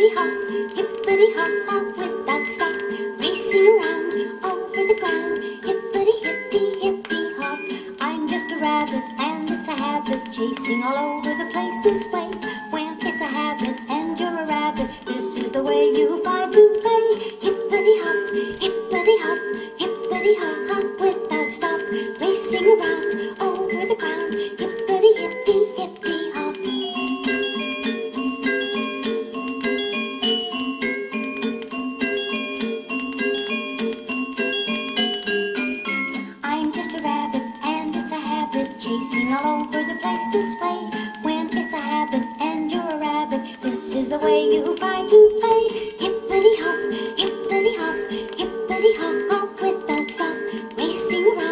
hippity hop hop without stop, racing around over the ground. Hippity hippity hippity hop. I'm just a rabbit and it's a habit, chasing all over the place this way. When it's a habit and you're a rabbit, this is the way you find to play. Hippity hop, hippity hop, hippity hop hop without stop, racing around over the ground. Hippity hippity hippity hop. I'm just a rabbit and it's a habit, chasing all over the place this way. When it's a habit and you're a rabbit, this is the way you find to play. Hippity hop, hippity hop, hippity hop hop without stop, racing around